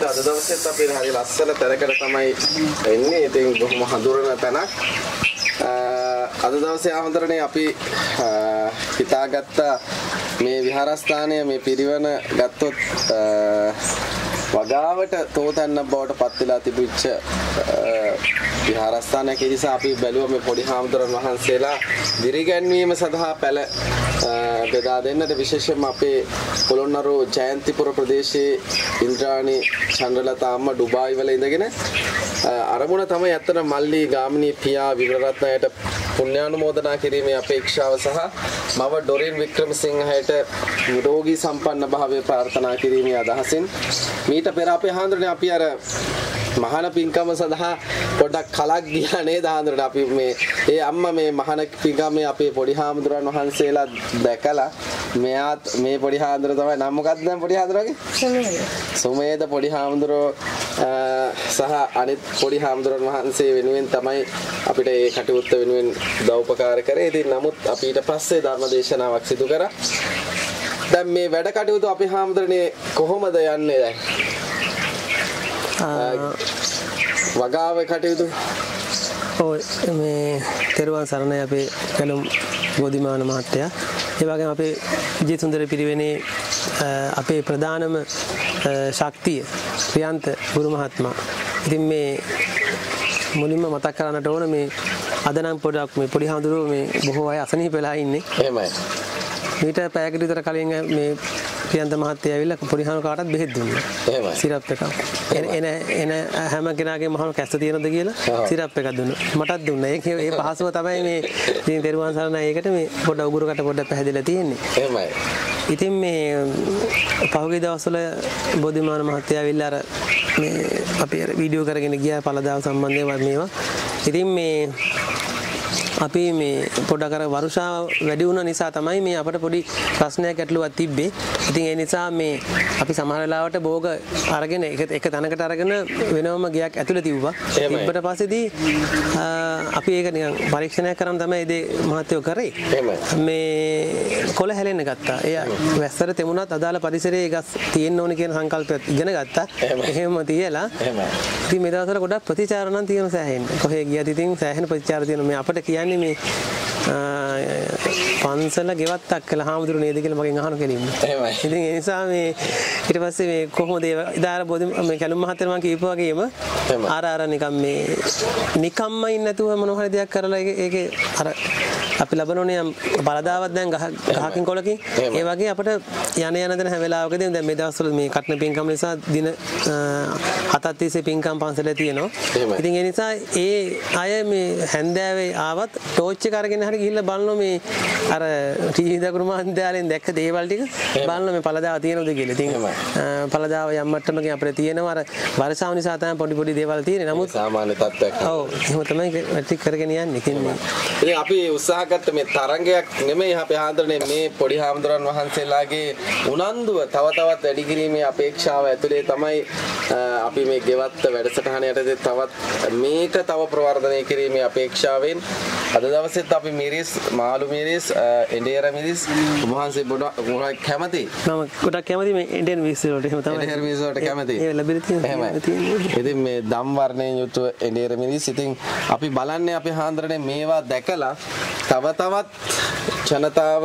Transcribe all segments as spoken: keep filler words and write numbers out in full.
අද දවසේත් අපි හරි ලස්සන තැනකට තමයි එන්නේ. ඉතින් බොහොම හඳුරන තැනක්. අද දවසේ ආමන්ත්‍රණේ අපි හිතාගත්ත මේ විහාරස්ථානය මේ පිරිවන ගත්තොත් වගාවට තෝතැන්න බවට පත් වෙලා තිබිච්ච විහාරස්ථානයක්. ඒ නිසා අපි බැලුවා මේ පොඩි හාමුදුරන් වහන්සේලා දිරිගැන්වීම සඳහා පැල බෙදා දෙන්නට විශේෂයෙන්ම අපේ පොළොන්නරුව ජයන්තිපුර ප්‍රදේශයේ ඉන්ද්‍රාණි චන්ද්‍රලතා අම්මා ඩුබායි වල ඉඳගෙන අරමුණ තමයි අතන මල්ලි ගාමිණී පියා විවරරත්නයට පුණ්‍යානුමෝදනා කිරීමේ අපේක්ෂාව සහ මව ඩොරින් වික්‍රමසිංහයට නිරෝගී සම්පන්න භාවය ප්‍රාර්ථනා කිරීමේ අදහසින් මීට පෙර අපේ හාමුදුරනේ අපි අර මහාන පින්කම සඳහා පොඩක් කලක් ගියා නේද හාමුදුරනේ. අපි මේ ඒ අම්මා මේ මහාන පින්කමේ අපේ පොඩි හාමුදුරන් වහන්සේලා දැකලා මෙයාත් මේ පොඩි හාමුදුර තමයි නම් මොකක්ද දැන් පොඩි හාමුදුරගේ? සුමේද. සුමේද පොඩි හාමුදුරෝ සහ අනිත් පොඩි හාමුදුරන් වහන්සේ වෙනුවෙන් තමයි අපිට මේ කටයුත්ත වෙනුවෙන් උදව්පකාර කරේ. ඉතින් නමුත් අපි ඊට පස්සේ ධර්ම දේශනාවක් සිදු කරා. දැන් මේ වැඩ කටයුතු අපි හාමුදුරනේ කොහොමද යන්නේ දැන්? වගාවේ කටයුතු ඔය මේ තෙරුවන් සරණයි අපේ කලුම් බෝධිමාන මහත්තයා. ඒ වගේම අපේ විජේ සුන්දර පිරිවෙනේ අපේ ප්‍රධානම ශක්තිය ප්‍රියන්ත ගුරු මහත්මයා. ඉතින් මේ මුලින්ම මතක් කරන්නට ඕන මේ අද නම් පොඩක් මේ පොඩි හාමුදුරුවෝ මේ බොහෝ අය අසනීප වෙලා ඉන්නේ. එහෙමයි. මීට පැයකට විතර කලින් මේ ප්‍රියන්ත මහත්තයා ඇවිල්ලා පොඩි හාමුදුරුවෝ කාටත් බෙහෙත් දුන්නා. එහෙමයි. සිරප් එකක්. එන එන හැම කෙනාගේම මහම කැස්ස තියෙනවද කියලා සිරප් එකක් දුන්නා. මටත් දුන්නා. ඒක ඒ පහසුව තමයි මේ ඉතින් තෙරුවන් සරණයි ඒකට මේ පොඩ උගුරකට පොඩ්ඩක් පැහැදිලා තියෙන්නේ. එහෙමයි. ඉතින් මේ පහුගිය දවස්වල බෝධිමාන මහත්තයා ඇවිල්ලා අර මේ අපි අර වීඩියෝ කරගෙන ගියා පළදාව සම්බන්ධව මේවා. ඉතින් මේ අපි මේ පොඩක් අර වර්ෂාව වැඩි වුණ නිසා තමයි මේ අපිට පොඩි ප්‍රශ්නයක් ඇටලුවක් තිබ්බේ. ඉතින් ඒ නිසා මේ අපි සමහර වෙලාවට භෝග අරගෙන එක එක තැනකට අරගෙන වෙනවම ගියක් ඇතුළේ තිබ්බා. ඊට පස්සේදී අපි ඒක නිකන් පරීක්ෂණයක් කරන් තමයි ඒ මහත්යෝ කරේ. මේ කොළ හැලෙන්න ගත්තා. එයා වැස්සට තෙමුණත් අදාළ පරිසරයේ ගස් තියෙන්න ඕනේ කියන සංකල්පයත් ඉගෙන ගත්තා. එහෙම තියලා ඉතින් මේ දවස්වල ගොඩක් ප්‍රතිචාර නම් තියෙන සෑහෙන්න. කොහේ ගියත් ඉතින් සෑහෙන ප්‍රතිචාර තියෙනවා. මේ අපිට කියන්නේ මේ පන්සල ගෙවත්තක් කියලා හාමුදුරු නේද කියලා මගෙන් අහන කෙනෙක්. එහෙමයි. ඉතින් ඒ නිසා මේ ඊට පස්සේ මේ කොහොමද ඒ ඉදාර බෝධි මේ කැලුම් මහත්තයා මම කියපුවා වගේම අර අර නිකන් මේ නිකම්ම ඉන්න නැතුව මොන හරි දෙයක් කරලා ඒකේ අර අපි ලබනෝනේ බලදාවක් දැන් ගහකින් කොලකින් ඒ වගේ අපිට යන යන දන හැම වෙලාවකදී දැන් මේ දවස්වල මේ කටන පින්කම් නිසා දින හතක් තිස්සේ පින්කම් පන්සලේ තියෙනවා. ඉතින් ඒ නිසා ඒ අය මේ හැන්දෑවේ ආවත් ටෝච් එක අරගෙන හරි ගිහිල්ලා බලනවා මේ අර ටීවී දකුණු මහන්දයාලෙන් දැක්ක දේවල් ටික බලනවා මේ පළදාව තියෙනවද කියලා. ඉතින් පළදාව යම් මට්ටමකින් අපිට තියෙනවා අර වර්ෂාව නිසා තමයි පොඩි පොඩි දේවල් තියෙන්නේ. නමුත් සාමාන්‍ය තත්ත්වයක්. ඔව් එහෙම තමයි ටික කරගෙන යන්නේ. ඉතින් අපි උත්සාහ ගත්ත මේ තරංගයක් නෙමෙයි අපේ හාමුදුරනේ මේ පොඩි හාමුදුරන් වහන්සේලාගේ උනන්දුව තව තවත් වැඩි කිරීමේ අපේක්ෂාව ඇතුලේ තමයි අපි මේ ගෙවත්ත වැඩසටහන යටතේ තවත් මේක තව ප්‍රවර්ධනය කිරීමේ අපේක්ෂාවෙන් අද දවසෙත් අපි මිරිස් මාළු මිරිස් එඬේර මිරිස් වහන්සේ ගොඩක් කැමති. මම ගොඩක් කැමති මේ එඬේර මිරිස් වලට. එහෙම තමයි. එඬේර මිරිස් වලට කැමති. ඒ ලැබෙලා තියෙනවා. ඉතින් මේ දම් වර්ණයෙන් යුතුව එඬේර මිරිස්. ඉතින් අපි බලන්නේ අපේ හාමුදුරනේ මේවා දැකලා තව තවත් ජනතාව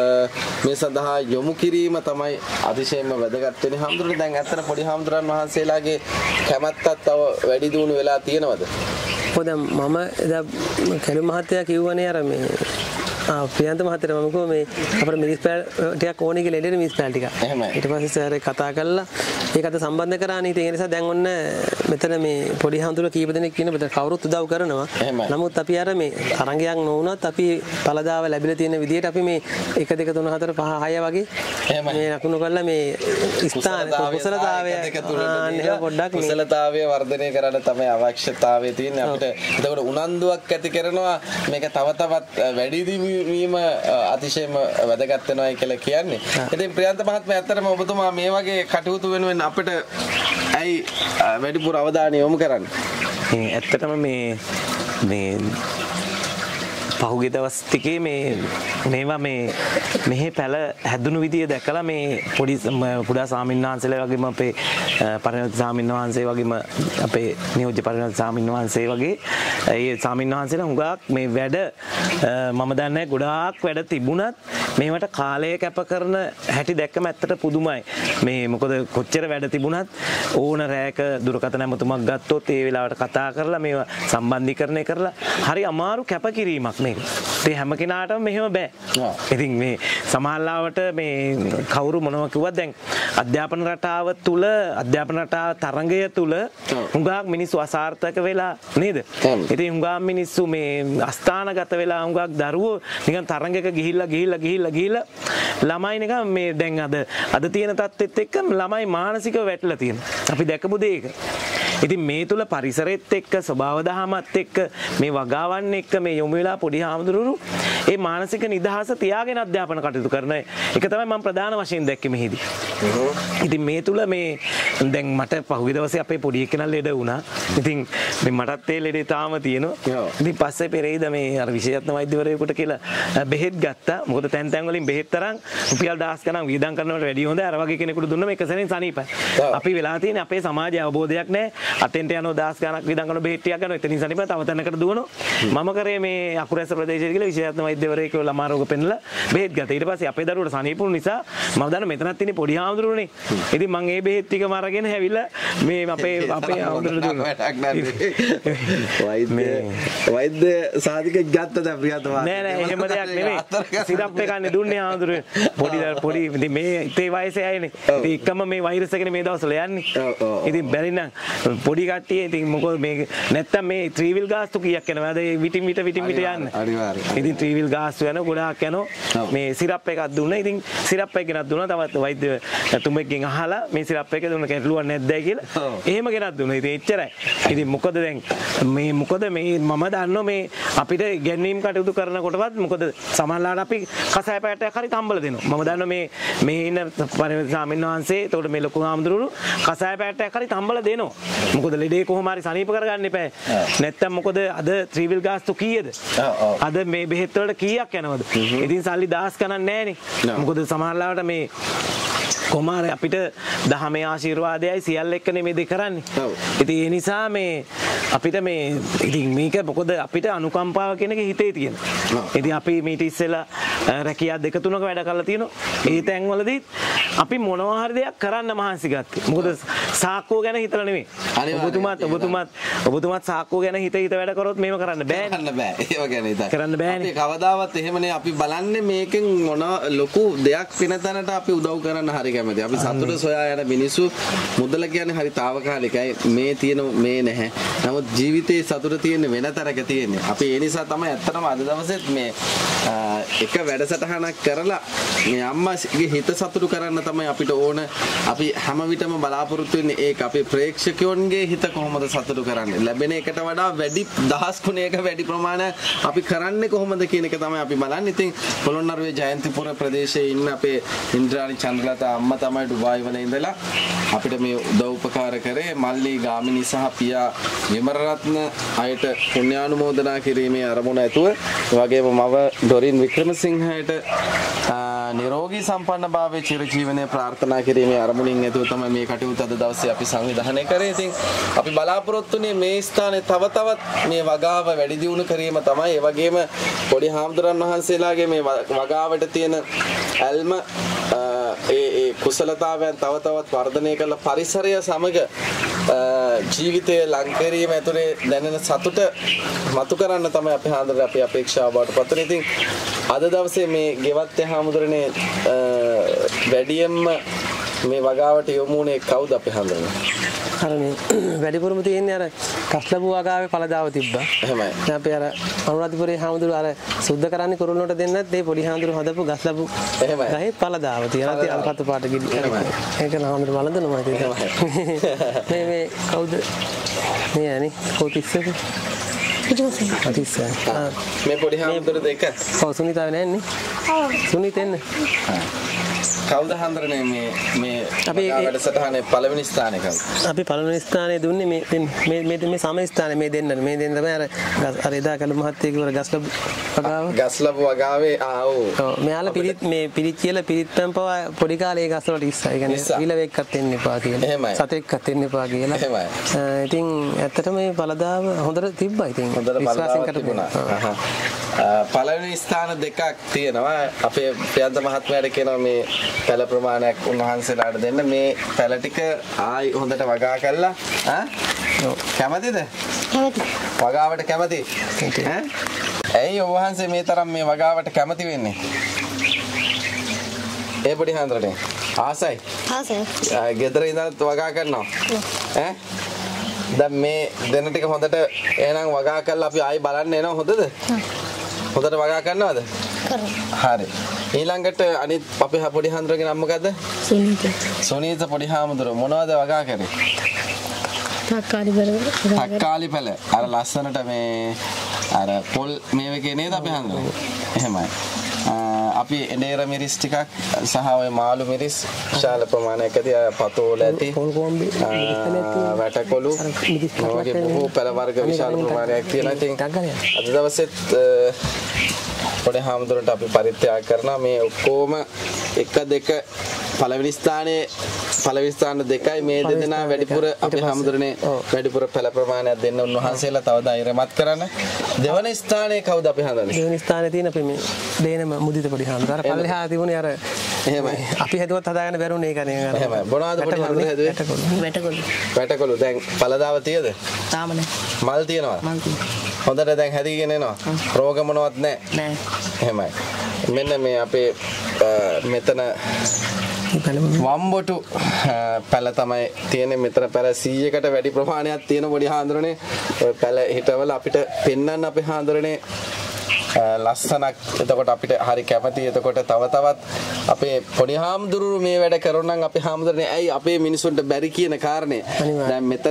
මේ සඳහා යොමු කිරීම තමයි අතිශයින්ම වැදගත් වෙන්නේ. හාමුදුරනේ දැන් ඇත්තට පොඩි හාමුදුරන් වහන්සේලාගේ කැමැත්තත් තව වැඩි දියුණු වෙලා තියෙනවද? ඔය දැන් මම එදා කැලු මහත්තයා කිව්වනේ අර මේ ප්‍රියන්ත මහත්තයා මම කිව්වා මේ අපිට මිරිස් පැල් ටිකක් ඕනේ කියලා එළියට මිරිස් පැල් ටිකක්. ඊට පස්සේ සර් කතා කළා ඒකට සම්බන්ධ කරානේ. ඒ නිසා දැන් ඔන්න මෙතන මේ පොඩි හාමුදුරුවෝ කීප දෙනෙක් ඉන්න බද කවුරුත් උදව් කරනවා. නමුත් අපි අර මේ තරංගයක් නොවුනත් අපි පළදාව ලැබිලා තියෙන විදිහට අපි මේ එක දෙක තුන හතර පහ හය වගේ මේ ලකුණු කරලා මේ ස්ථාන කුසලතාවය පොඩ්ඩක් කුසලතාවය වර්ධනය කරන්න තමයි අවශ්‍යතාවය තියෙන්නේ. අපිට එතකොට උනන්දුවක් ඇති කරනවා මේක තව තවත් වැඩි වීම අතිශයම වැදගත් වෙනවා කියලා කියන්නේ. ඉතින් ප්‍රියන්ත මහත්මයා ඇත්තටම ඔබතුමා මේ වගේ කටයුතු වෙනුවෙන් අපිට ඇයි වැඩිපුර අවධානය යොමු කරන්නේ? ඇත්තටම මේ මේ පහුගිය දවස් ටිකේ මේ මේවා මේ මෙහි පැල හැදුණු විදිය දැකලා මේ පොඩි පුඩා ස්වාමීන් වහන්සේලා වගේම අපේ පරිණත ස්වාමීන් වහන්සේ වගේම අපේ නියෝජ්‍ය පරිණත ස්වාමීන් වහන්සේ වගේ ඒ ස්වාමීන් වහන්සේලා හුඟක් මේ වැඩ මම දන්නේ ගොඩාක් වැඩ තිබුණත් මේවට කාලය කැප කරන හැටි දැක්කම ඇත්තට පුදුමයි. මේ මොකද කොච්චර වැඩ තිබුණත් ඕන රැයක දුරකථන ඇමතුමක් ගත්තොත් ඒ වෙලාවට කතා කරලා මේවා සම්බන්ධීකරණය කරලා හරි අමාරු කැපකිරීමක් මේක. ඒ හැම කෙනාටම මෙහෙම බෑ. ඉතින් මේ සමහරවිට මේ කවුරු මොනවා කිව්වත් දැන් අධ්‍යාපන රටාව තුල අධ්‍යාපන රටාව තරංගය තුල හුඟක් මිනිස්සු අසාර්ථක වෙලා නේද? ඉතින් හුඟක් මිනිස්සු මේ අස්ථානගත වෙලා හුඟක් දරුවෝ නිකන් තරංගයක ගිහිල්ලා ගිහිල්ලා ගිහිල්ලා ගිහිල්ලා ළමයි නිකන් මේ දැන් අද අද තියෙන තත්ත්වෙත් එක්ක ළමයි මානසිකව වැටලා තියෙනවා. අපි දැකපු දෙයක. ඉතින් මේ තුල පරිසරෙත් එක්ක ස්වභාව දහමත් එක්ක මේ වගාවන් එක්ක මේ යොමු වෙලා පොඩි හාමුදුරුවෝ ඒ මානසික නිදහස තියාගෙන අධ්‍යාපන කටයුතු කරන එක තමයි මම ප්‍රධාන වශයෙන් දැක්කේ මෙහිදී. ඉතින් මේ තුල මේ දැන් මට පහුගිය දවසේ අපේ පොඩි එකෙනා ලෙඩ වුණා. ඉතින් මේ මටත් ඒ ලෙඩේ තාම තියෙනවා. ඉතින් පස්සේ පෙරේද මේ අර විශේෂඥ වෛද්‍යවරයෙකුට කියලා බෙහෙත් ගත්තා. මොකද තැන් තැන් වලින් බෙහෙත් තරම් රුපියල් දහස් ගණන් වියදම් කරනවට වැඩිය හොඳ අර වගේ කෙනෙකුට දුන්නම එක සැරෙන් සනීපයි. අපි වෙලා තියෙන්නේ අපේ සමාජයේ අවබෝධයක් නැහැ. අතෙන්ට යනවා දහස් ගණක් වියදම් කරන බෙහෙත් ටිකක් ගන්නවා. එතනින් සනීපයි තව තැනකට දුවනවා. මම කරේ මේ අකුරැස්ස ප්‍රදේශයේ කියලා විශේෂඥ වෛද්‍යවරයෙකු ළමා රෝග පෙන්නලා බෙහෙත් ගත්තා. ඊට පස්සේ අපේ දරුවට සනීපුණු නිසා මම දන්න මෙතනත් තියෙන පොඩි හාමුදුරුවනේ. ඉතින් මම ඒ බෙහෙත් ටිකම අරගෙන හැවිලා මේ අපේ අපේ හාමුදුරුවෝ දුන්නා. වෛද්‍ය වෛද්‍ය සාධිකෙක් ගත්තද ප්‍රියතම? නෑ නෑ එහෙම දෙයක් නෙමෙයි. සිරප් එකක් නේ දුන්නේ හාමුදුරුවෝ. පොඩි පොඩි ඉතින් මේ ඉතේ වයසේ අයනේ. ඉතින් එකම මේ වෛරස් එකනේ මේ දවස්වල යන්නේ. ඉතින් බැරි නම් පොඩි කට්ටිය ඉතින් මොකද මේ නැත්තම් මේ ත්‍රිවිල් ගාස්තු කීයක් යනවාද? ඒ විටින් විට විටින් විට යන්නේ. අනිවාර්යයෙන්. ඉතින් ත්‍රිවිල් ගාස්තු යන ගොඩාක් යනවා. මේ සිරප් එකක් දුන්නා. ඉතින් සිරප් එක ගෙනත් දුන්නා. තවත් වෛද්‍ය තුමෙක්ගෙන් අහලා මේ සිරප් එක දුන්න කැටලුවක් නැද්දයි කියලා. එහෙම ගෙනත් දුන්නා. ඉතින් එච්චරයි. ඉතින් මොකද දැන් මේ මොකද මේ මම දන්නවා මේ අපිට ගැන්වීම් කටයුතු කරනකොටවත් මොකද සමහරවිට අපි කසාය පැටයක් හරි තම්බල දෙනවා. මම දන්නවා මේ මේ ඉන්න පරිණත ස්වාමීන් වහන්සේ එතකොට මේ ලොකු හාමුදුරුවෝ කසාය පැටයක් හරි තම්බල දෙනවා. මොකද ලෙඩේ කොහොම හරි සනීප කරගන්න එපා. නැත්තම් මොකද අද ත්‍රිවිල් ගාස්තු කීයද? අද මේ බෙහෙත් වලට කීයක් යනවද? ඉතින් සල්ලි දහස් ගණන් නැහැනේ. මොකද සමහරවිට මේ කොමාර අපිට දහමේ ආශිර්වාදයයි සියල්ල එක්කනේ මේ දෙක කරන්නේ. ඉතින් ඒ නිසා මේ අපිට මේ ඉතින් මේක මොකද අපිට අනුකම්පාව කියන එක හිතේ තියෙනවා. ඉතින් අපි මීට ඉස්සෙල්ලා රැකියා දෙක තුනක වැඩ කරලා තියෙනවා. ඒ තැන්වලදී අපි මොනවා හරි දෙයක් කරන්න මහන්සි ගත්තා. මොකද සාක්කුව ගැන හිතලා නෙමෙයි. ඔබතුමාත් ඔබතුමාත් ඔබතුමාත් සාක්කුව ගැන හිත හිත වැඩ කරොත් මේව කරන්න බෑනේ. කරන්න බෑ. ඒව ගැන හිතන්න. කරන්න බෑනේ. අපි කවදාවත් එහෙමනේ අපි බලන්නේ මේකෙන් මොන ලොකු දෙයක් වෙන තැනට අපි උදව් කරන්න හරි කැමති. අපි සතුට සොයා යන මිනිස්සු මුදල කියන්නේ හරි తాවකාලිකයි. මේ තියෙන මේ නැහැ. නමුත් ජීවිතේ සතුට තියෙන වෙන තරක තියෙන්නේ. අපි ඒ නිසා තමයි ඇත්තටම අද දවසෙත් මේ එක වැඩසටහනක් කරලා මේ අම්මාගේ හිත සතුටු කරන්න තමයි අපිට ඕන. අපි හැම විටම බලාපොරොත්තු වෙන්නේ ඒක අපේ ප්‍රේක්ෂකයන්ගේ හිත කොහොමද සතුටු කරන්නේ. ලැබෙන එකට වඩා වැඩි දහස් ගුණයක වැඩි ප්‍රමාණයක් අපි කරන්නේ කොහොමද කියන එක තමයි අපි බලන්නේ. ඉතින් පොළොන්නරුවේ ජයන්තිපුර ප්‍රදේශයේ ඉන්න අපේ ඉන්ද්‍රාණි චන්ද්‍රලතා අම්මා තමයි ඩුබායි වල ඉඳලා අපිට මේ උදව් උපකාර කරේ. මල්ලි ගාමිණී සහ පියා විමරරත්න අයට පුණ්‍යානුමෝදනා කිරීමේ අරමුණ ඇතුව වගේම මව ඩොරින් වික්‍රමසිංහයට නිරෝගී සම්පන්න භාවයේ චිරජීවනයේ ප්‍රාර්ථනා කිරීමේ අරමුණින් ඇතුව තමයි මේ කටයුතු අද දවසේ අපි සංවිධානය කරේ. ඉතින් අපි බලාපොරොත්තුනේ මේ ස්ථානයේ තව තවත් මේ වගාව වැඩි දියුණු කිරීම තමයි. ඒ වගේම පොඩි හාමුදුරන් වහන්සේලාගේ මේ වගාවට තියෙන ඇල්ම ඒ ඒ කුසලතාවයන් තව තවත් වර්ධනය කළ පරිසරය සමග ජීවිතය ලං කිරීම ඇතුලේ දැනෙන සතුට මතු කරන්න තමයි අපි හාමුදුරනේ අපේ අපේක්ෂාව බවට පත් වෙන. ඉතින් අද දවසේ මේ ගෙවත්තේ හාමුදුරනේ වැඩියෙන්ම මේ වගාවට යොමු වුණේ කවුද අපේ හාමුදුරනේ? අර මේ වැඩිපුරම තියෙන්නේ අර කස්ලබු වගාවේ පළදාව තිබ්බා. එහෙමයි. අපි අර අනුරාධපුරේ හාමුදුරුවෝ අර සුද්ධ කරන්නේ කුරුල්ලොට දෙන්නත් ඒ පොඩි හාමුදුරුවෝ හදපු ගස්ලබු ගහේ පළදාව තියලා තියෙන කතු පාට ගිනි. ඒක හාමුදුරුවෝ වළඳනවා ඉතින්. මේ මේ කවුද? මේ අනේ කොටිස්සක. කොටිස්ස. මේ පොඩි හාමුදුරුවෝ දෙක. ඔව් සුනිතාව නෑනේ. ඔව්. සුනිත එන්න. කවුද හඳුරන්නේ මේ මේ අපි වැඩසටහනේ පළවෙනි ස්ථානයේ කවුද? අපි පළවෙනි ස්ථානයේ දුන්නේ මේ මේ මේ මේ සම ස්ථානයේ මේ දෙන්න මේ දෙන්න තමයි අර අර එදා කළු මහත්තයා කිව්වර ගස්ලබ් වගාව ගස්ලබ් වගාවේ ආ ඔව් ඔව් මෙයාලා පිරිත් මේ පිරිත් කියලා පිරිත් පෑම් පවා පොඩි කාලේ ඒ ගස්වලට ඉස්සා ඒ කියන්නේ විලවෙක්කත් එන්න එපා කියලා සතෙක්කත් එන්න එපා කියලා එහෙමයි ඉතින් ඇත්තටම මේ පළදාව හොඳට තිබ්බා ඉතින් හොඳට පළදාව තිබුණා පළවෙනි ස්ථාන දෙකක් තියෙනවා අපේ ප්‍රියන්ත මහත්මයාට කියනවා මේ පැල ප්‍රමාණයක් උන්වහන්සේලාට දෙන්න මේ පැල ටික ආයි හොඳට වගා කරලා ඈ කැමතිද? කැමති. වගාවට කැමති? ඈ ඇයි උන්වහන්සේ මේ තරම් මේ වගාවට කැමති වෙන්නේ? ඒ පොඩි හන්දරනේ ආසයි. ආසයි. ගෙදර ඉඳන් වගා කරනවා. ඈ දැන් මේ දෙන ටික හොඳට එහෙනම් වගා කරලා අපි ආයි බලන්න එනවා හොඳද? හොඳට වගා කරනවද? කරනවා. හරි. ඊළඟට අනිත් අපේ පොඩි හන්දරගේ නම මොකද්ද? සුනීත. සුනීත පොඩි හාමුදුරුවෝ මොනවද වගා කරේ? තක්කාලි බල. තක්කාලි පැල. අර ලස්සනට මේ අර පොල් මේ වගේ නේද අපි හන්දරේ? එහෙමයි. අපි එඬේර මිරිස් ටිකක් සහ ඔය මාළු මිරිස් විශාල ප්‍රමාණයක් ඇති පතෝල ඇති පොල් කොම්බි වැටකොළු වගේ බොහෝ පැල වර්ග විශාල ප්‍රමාණයක් තියෙනවා. ඉතින් අද දවසෙත් පොඩි හාමුදුරන්ට අපි පරිත්‍යාග කරනවා මේ ඔක්කොම එක දෙක පළවෙනි ස්ථානයේ පළවෙනි ස්ථාන දෙකයි මේ දෙදෙනා වැඩිපුර අපි හාමුදුරනේ වැඩිපුර පැල ප්‍රමාණයක් දෙන්න උන්වහන්සේලා තව ධෛර්යමත් කරන්න. දෙවන ස්ථානයේ කවුද අපි හඳන්නේ? දෙවන ස්ථානයේ තියෙන අපි මේ දේනම මුදිත පොඩි හාමුදුර. අර පල්ලෙහා තිබුණේ අර එහෙමයි. අපි හැදුවත් හදාගන්න බැරුණේ ඒක නේ. එහෙමයි. මොනවද පොඩි හාමුදුර හැදුවේ? වැටකොළු. වැටකොළු. දැන් පළදාව තියද? තාම නෑ. මල් තියනවා? මල් තියෙනවා. හොඳට දැන් හැදීගෙන එනවා. රෝග මොනවත් නැහැ. නෑ. එහෙමයි. මෙන්න මේ අපේ මෙතන වම්බොටු පැල තමයි තියෙන්නේ. මෙතන පැල සීයකට වැඩි ප්‍රමාණයක් තියෙන පොඩි හාඳුරනේ. ඔය පැල හිටවල අපිට පෙන්වන්න අපේ හාඳුරනේ ලස්සනක්. එතකොට අපිට හරි කැමතියි. එතකොට තව තවත් අපේ පොඩි හාමුදුරුවෝ මේ වැඩ කරනවා නම් අපේ හාමුදුරනේ ඇයි අපේ මිනිසුන්ට බැරි කියන කාරණේ. දැන් මෙතන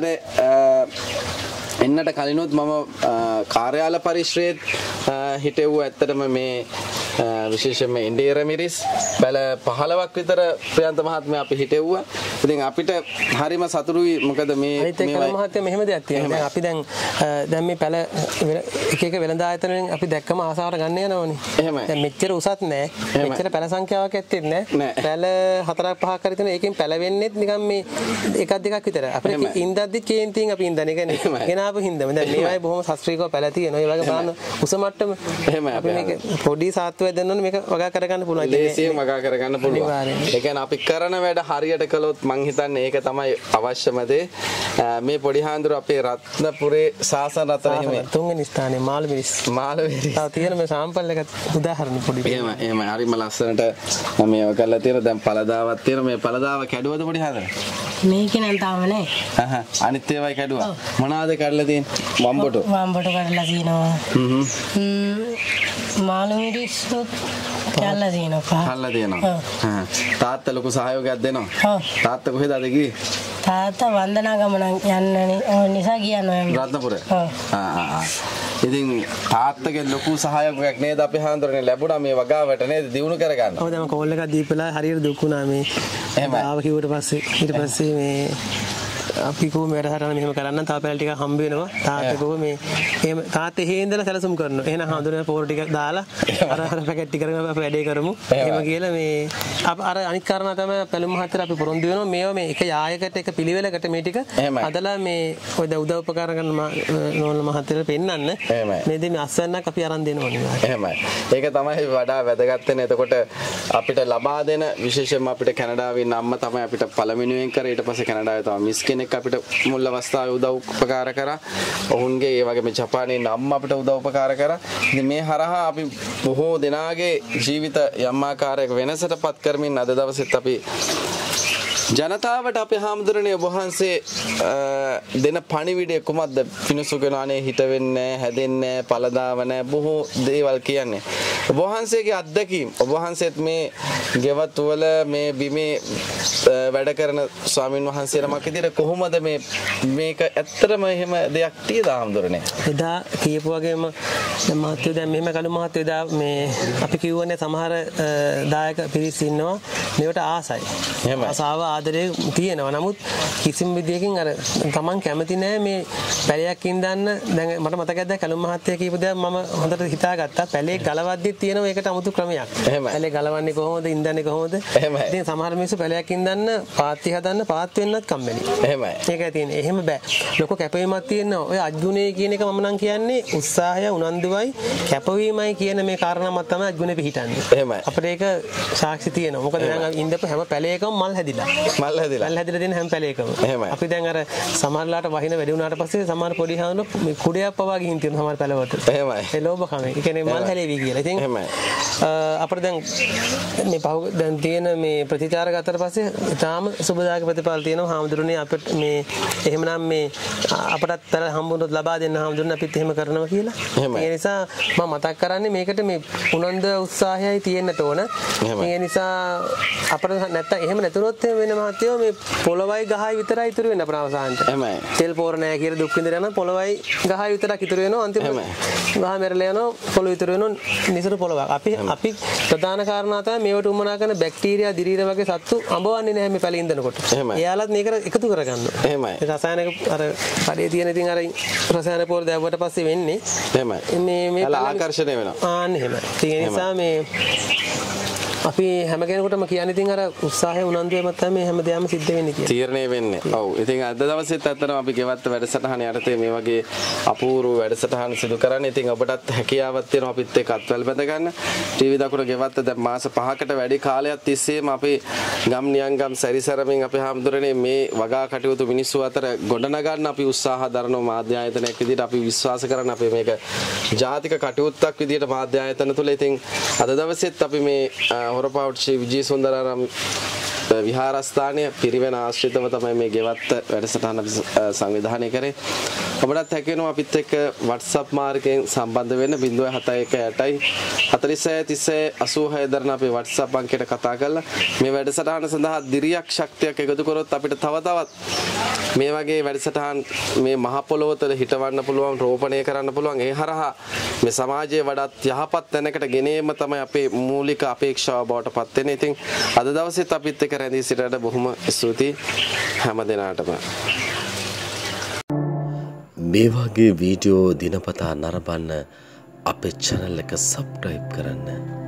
එන්නට කලිනුත් මම කාර්යාල පරිශ්‍රයේත් හිටෙව්ව ඇත්තටම මේ විශේෂයෙන්ම ඉන්දියර මිරිස් බැල පහළොවක් විතර ප්‍රියන්ත මහත්මයා අපි හිටෙව්වා. ඉතින් අපිට හරිම සතුටුයි මොකද මේ මේ මහත්මයා මෙහෙම දෙයක් තියෙනවා. දැන් අපි දැන් දැන් මේ පැල එක එක වෙළඳ ආයතන වලින් අපි දැක්කම ආසාවට ගන්න යනවනේ. එහෙමයි. දැන් මෙච්චර උසත් නෑ. මෙච්චර පැල සංඛ්‍යාවක් ඇත්තෙත් නෑ. පැල හතරක් පහක් හරි තියෙනවා. ඒකෙන් පැල වෙන්නේත් නිකන් මේ එකක් දෙකක් විතර. අපිට ඉන්දද්දි කේන්තියෙන් අපි ඉන්දන එක නේ. ගෙනාපු හින්දාම දැන් මේවයි බොහොම ශාස්ත්‍රීයව පැල තියෙනවා. ඒ වගේ බලන්න උස මට්ටම. එහෙමයි. අපි මේක පොඩි සාත්තුවක් දෙන්න ඕනේ මේක වගා කරගන්න පුළුවන්. ලේසියෙන් වගා කරගන්න පුළුවන්. ඒ කියන්නේ අපි කරන වැඩ හරියට කළොත් මං හිතන්නේ ඒක තමයි අවශ්‍යම දේ. මේ පොඩි හාඳුර අපේ රත්නපුරේ සාසන රත්න හිමි තුන්වෙනි ස්ථානයේ මාළු මිරිස්. මාළු මිරිස්. තාම තියෙන මේ සාම්පල් එක උදාහරණ පොඩි. එහෙම එහෙම හරිම ලස්සනට මේව කරලා තියෙනවා. දැන් පළදාවක් තියෙනවා. මේ පළදාව කැඩුවද පොඩි හාඳුර? මේක නම් තාම නෑ. අහහ අනිත් ඒවායි කැඩුවා. මොනවාද කඩලා තියෙන්නේ? වම්බොටු. වම්බොටු කඩලා තියෙනවා. හ්ම් හ්ම් මාළු මිරිස් කැල්ලා තියෙනවා. කල්ලා තියෙනවා. හ්ම් තාත්තා ලොකු සහයෝගයක් දෙනවා. ඔව්. තාත්තා කොහෙද අද ගියේ? තාත්තා වන්දනා ගමන යන්නනේ. ඔය නිසා ගියනවා. රත්නපුර. ඔව්. ආ ආ ඉතින් තාත්තගේ ලොකු සහයෝගයක් නේද අපේ හාමුදුරනේ ලැබුණා මේ වගාවට නේද දිනු කරගන්න. ඔව් දැන් කෝල් එකක් දීපලා හරියට දුක්ුණා මේ. එහෙමයි. ආව කිව්වට පස්සේ ඊට පස්සේ මේ අපි කොහොම වැඩහරන මෙහෙම කරන්න තාම පැල ටිකක් හම්බ වෙනවා. තාත්තා කොහොම මේ එහෙම තාත්තා එහෙ ඉඳලා සැලසුම් කරනවා. එහෙනම් හඳුනන පොර ටිකක් දාලා අර අර පැකට් ටික කරගෙන අපි වැඩේ කරමු. එහෙම කියලා මේ අර අනිත් කාරණා තමයි පැලුම් මහත්තයා අපි පොරොන්දු වෙනවා. මේවා මේ එක යායකට එක පිළිවෙලකට මේ ටික හදලා මේ ඔය උදව් උපකාර කරන නෝන මහත්තයාට පෙන්නන්න. මේ දෙමි අස්සන්නක් අපි අරන් දෙනවා. එහෙමයි. ඒක තමයි වඩා වැදගත් වෙන්නේ. එතකොට අපිට ලබා දෙන විශේෂයෙන්ම අපිට කැනඩාවේ ඉන්න අම්මා තමයි අපිට පළවෙනියෙන් කරේ. ඊට පස්සේ කැනඩාවේ තමයි මිස් කෙනෙක් අපිට මුල් අවස්ථාවේ උදව් උපකාර කරා. ඔවුන්ගේ ඒ වගේම ජපානයේ අම්මා අපිට උදව් උපකාර කරා. ඉතින් මේ හරහා අපි බොහෝ දෙනාගේ ජීවිත යම් ආකාරයක වෙනසටපත් කරමින් අද දවසෙත් අපි ජනතාවට අපේ හාමුදුරනේ ඔබ වහන්සේ දෙන පණිවිඩය කුමක්ද? පිණුසුගෙන අනේ හිට වෙන්නේ හැදෙන්නේ පළදාව නැහැ බොහෝ දේවල් කියන්නේ. ඔබ වහන්සේගේ අත්දැකීම් ඔබ වහන්සේත් මේ ගෙවත් වල මේ බිමේ වැඩ කරන ස්වාමින් වහන්සේ නමක් විදිහට කොහොමද මේ මේක ඇත්තටම එහෙම දෙයක් තියද හාමුදුරනේ? එදා කියපු වගේම දැන් මහත්තයෝ දැන් මෙහෙම කළු මහත්තයෝ එදා මේ අපි කියවනේ සමහර දායක පිරිස් ඉන්නවා මේවට ආසයි. ආසාව ආදරේ තියෙනවා. නමුත් කිසිම විදියකින් අර තමන් කැමති නෑ මේ පැලයක් ඉඳන්න. දැන් මට මතකයි දැන් කළු මහත්තයා කියපු දේ මම හොඳට හිතාගත්තා. පැලේ ගලවද්දි තියෙන ඒකට 아무තු ක්‍රමයක්. පැලේ ගලවන්නේ කොහොමද? ඉඳන්නේ කොහොමද? ඉතින් සමහර මිනිස්සු පැලයක් ඉඳන්න පාත්ති හදන්න පාත් වෙන්නත් කම්මැලි. එහෙමයි. ඒකයි තියෙන්නේ. එහෙම බෑ. ලොකු කැපවීමක් තියෙනවා. ඔය අජ්ගුණේ කියන එක මම නම් කියන්නේ උත්සාහය උනන්දුවයි කැපවීමයි කියන මේ කාරණාවක් තමයි අජ්ගුණේ පිහිටන්නේ. එහෙමයි. අපිට ඒක සාක්ෂි තියෙනවා. මොකද දැන් ඉඳපු හැම පැලයකම මල් හැදිලා. මල් හැදිලා. මල් හැදිලා තියෙන හැම පැලයකම. එහෙමයි. අපි දැන් අර සමහරලාට වහින වැඩි වුණාට පස්සේ සමහර පොඩි හාමුදුරු මේ කුඩයක් පවා ගිහින් තියෙන සමහර පැලවලට. එහෙමයි. ඒ ලෝභකම. ඒ කියන්නේ මල් හැලෙවි කියලා. ඉතින් එහෙමයි. අපිට දැන් මේ පහු දැන් තියෙන මේ ප්‍රතිචාර ගත්තට පස්සේ ඊටාම සුබදායක ප්‍රතිඵල තියෙනවා හාමුදුරනේ අපිට මේ එහෙමනම් මේ අපටත් පැල හම්බුනොත් ලබා දෙන්න හාමුදුරනේ අපිත් එහෙම කරනවා කියලා. ඒ නිසා මම මතක් කරන්නේ මේකට මේ උනන්දු උත්සාහයයි තියෙන්නට ඕන. ඒ නිසා අපිට නැත්තම් එහෙම නැතුනොත් වෙන මහත්යෝ මේ පොළවයි ගහයි විතරයි ඉතුරු වෙන ප්‍රාවසාන්ත. එහෙමයි. තෙල් පෝර නැහැ කියලා දුක් විඳින යන පොළවයි ගහයි විතරක් ඉතුරු වෙනවා අන්තිමට. ගහ මෙරලා යනවා පොළොව ඉතුරු වෙනවා නිසරු පොළවක්. අපි අපි ප්‍රධාන කාරණා තමයි මේවට උමනා කරන බැක්ටීරියා දිරීර වගේ සත්තු අඹවන්නේ නැහැ මේ පැලේ ඉඳනකොට. එයාලත් මේකට එකතු කරගන්නවා. එහෙමයි. රසායනික අර කඩේ තියෙන ඉතින් අර රසායන පොර දැවුවට පස්සේ වෙන්නේ. එහෙමයි. මේ මේ ආකර්ෂණය වෙනවා. ආන්න එහෙමයි. ඒ නිසා මේ අපි හැම කෙනෙකුටම කියන්නේ ඉතින් අර උත්සාහය උනන්දුවම තමයි හැමදේම සිද්ධ වෙන්නේ කියලා. තීරණය වෙන්නේ. ඔව්. ඉතින් අද දවසෙත් ඇත්තටම අපි ගෙවත්ත වැඩසටහන යටතේ මේ වගේ අපූර්ව වැඩසටහන සිදු කරන්නේ. ඉතින් ඔබටත් හැකියාවක් තියෙනවා අපිත් එක්ක අත්වැල් බැඳ ගන්න. ටීවී දකුණ ගෙවත්ත දැන් මාස පහකට වැඩි කාලයක් තිස්සේම අපි ගම් නියංගම් සැරිසරමින් අපි හාමුදුරනේ මේ වගා කටයුතු මිනිස්සු අතර ගොඩනගන්න අපි උත්සාහ දරන මාධ්‍ය ආයතනයක් විදිහට අපි විශ්වාස කරන අපි මේක ජාතික කටයුත්තක් විදිහට මාධ්‍ය ආයතන තුල ඉතින් අද දවසෙත් අපි මේ හොරපාවුට ශ්‍රී විජේසුන්දරාරාම විහාරස්ථානය පිරිවෙන ආශ්‍රිතව තමයි මේ ගෙවත්ත වැඩසටහන සංවිධානය කරේ. ඔබටත් හැකි වෙනවා අපිත් එක්ක WhatsApp මාර්ගයෙන් සම්බන්ධ වෙන්න zero seven one eight forty six thirty six eighty-six දරන අපේ WhatsApp අංකයට කතා කරලා මේ වැඩසටහන සඳහා දිරියක් ශක්තියක් එකතු කරොත් අපිට තව තවත් මේ වගේ වැඩසටහන් මේ මහ පොළොව තුළ හිටවන්න පුළුවන් රෝපණය කරන්න පුළුවන්. ඒ හරහා මේ සමාජයේ වඩාත් යහපත් තැනකට ගෙනීම තමයි අපේ මූලික අපේක්ෂාව බවට පත් වෙන්නේ. ඉතින් අද දවසේත් අපිත් එක්ක රැඳී සිටට බොහොම ස්තුතියි හැම දිනාටම. මේ වගේ වීඩියෝ දිනපතා නරඹන්න අපේ channel එක subscribe කරන්න.